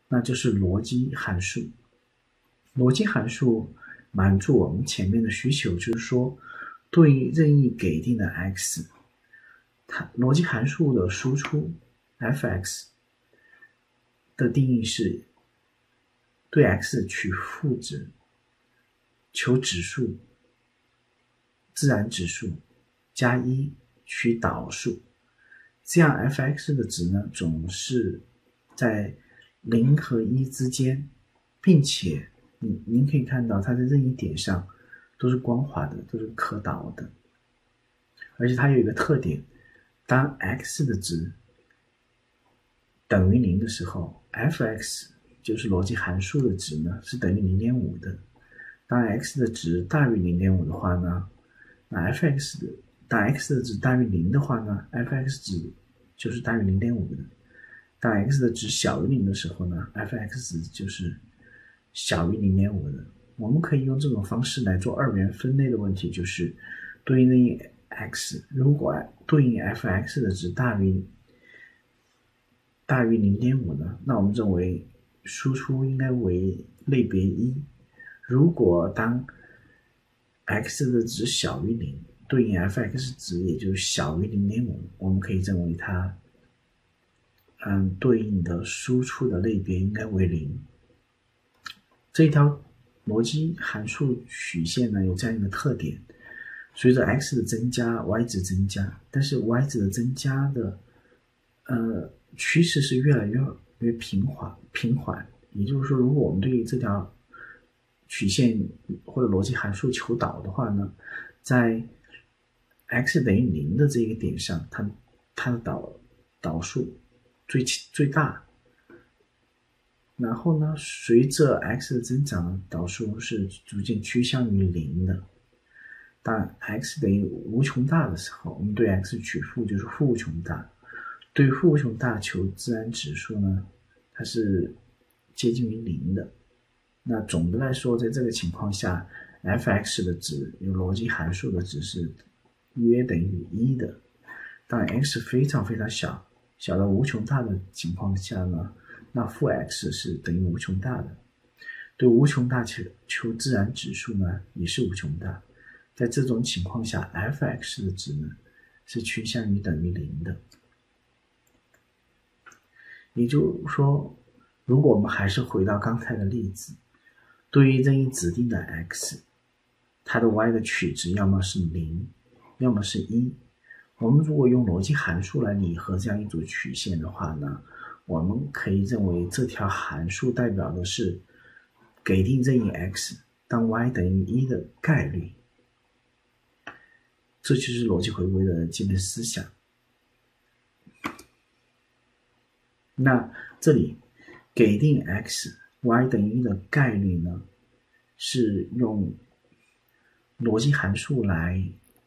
那就是逻辑函数。逻辑函数满足我们前面的需求，就是说对于任意给定的 x， 它逻辑函数的输出 f(x) 的定义是对 x 取负值，求指数自然指数加1取导数，这样 f(x) 的值呢总是在0和1之间，并且您可以看到它的任意点上都是光滑的，都是可导的。而且它有一个特点，当 x 的值等于0的时候， f(x) 就是逻辑函数的值呢是等于 0.5 的。当 x 的值大于 0.5 的话呢，那 当 x 的值大于0的话呢， f(x) 值就是大于 0.5 的。当 x 的值小于0的时候呢， f(x) 值就是小于 0.5 的。我们可以用这种方式来做二元分类的问题，就是对应 x， 如果对应 f(x) 的值大于 0.5 呢，那我们认为输出应该为类别1。如果当 x 的值小于0，对应 f(x) 值也就是小于 0.5， 我们可以认为它对应的输出的类别应该为0。这一条逻辑函数曲线呢有这样一个特点，随着 x 的增加 y 值增加，但是 y 值的增加的趋势是越来越平缓。也就是说，如果我们对于这条曲线或者逻辑函数求导的话呢，在 x 等于0的这个点上，它的导数最大，然后呢，随着 x 的增长，导数是逐渐趋向于0的。当 x 等于无穷大的时候，我们对 x 取负就是负无穷大。对于负无穷大求自然指数呢，它是接近于0的。那总的来说，在这个情况下 f(x) 的值有逻辑函数的值是约等于1的。当 x 非常非常小，小到无穷大的情况下呢，那负 x 是等于无穷大的。对无穷大求自然指数呢也是无穷大。在这种情况下 f(x) 的值呢是趋向于等于0的。也就是说，如果我们还是回到刚才的例子，对于任意指定的 x， 它的 y 的取值要么是0，要么是1。我们如果用逻辑函数来拟合这样一组曲线的话呢，我们可以认为这条函数代表的是给定任意 x 当 y 等于1的概率。这就是逻辑回归的基本思想。那这里给定 x y 等于1的概率呢，是用逻辑函数来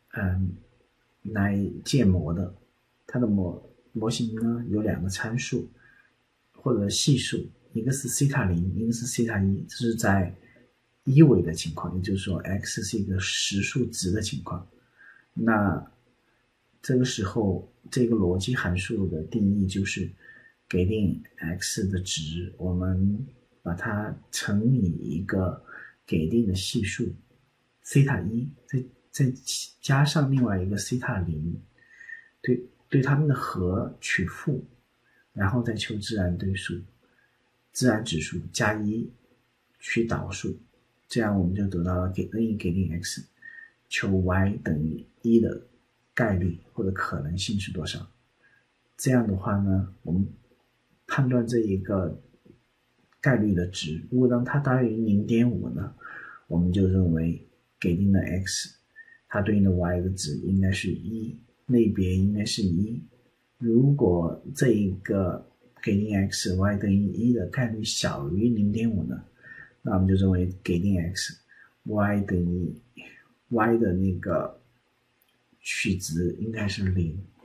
建模的。它的模型呢有2个参数或者系数，一个是西塔0，一个是西塔1，这是在1维的情况，也就是说 x 是一个实数值的情况。那这个时候这个逻辑函数的定义就是给定 x 的值，我们把它乘以一个给定的系数西塔1，再加上另外一个西塔0，对它们的和取负，然后再求自然指数加1取导数，这样我们就得到了任意给定 x 求 y 等于1的概率或者可能性是多少。这样的话呢，我们判断这一个概率的值，如果当它大于 0.5 呢，我们就认为给定的 x 它对应的 y 的值应该是1，类别应该是1。如果这一个给定 x y 等于1的概率小于 0.5 呢，那我们就认为给定 x y 的那个取值应该是0。